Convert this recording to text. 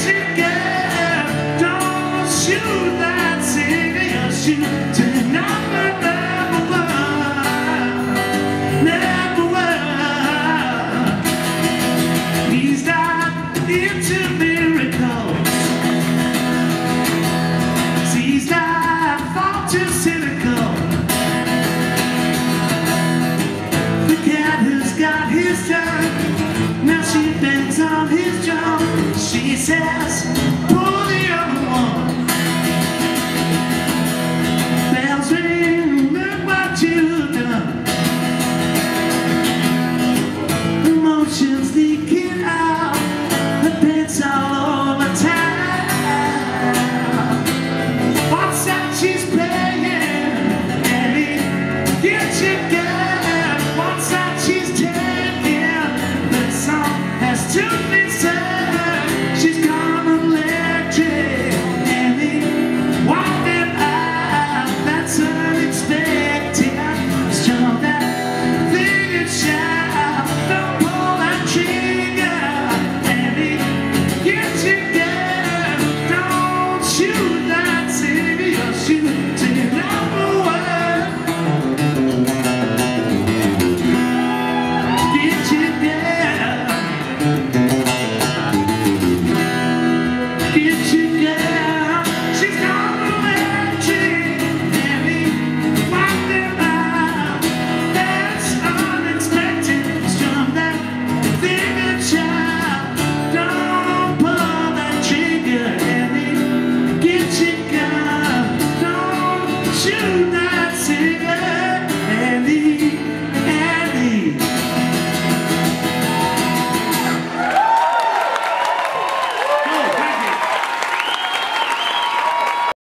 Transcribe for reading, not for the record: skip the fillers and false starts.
magic girl, don't shoot that cigarette, shoot to number one. He's not into miracles. He's not far too cynical. The cat has got his turn. Now she bends on his drum. She says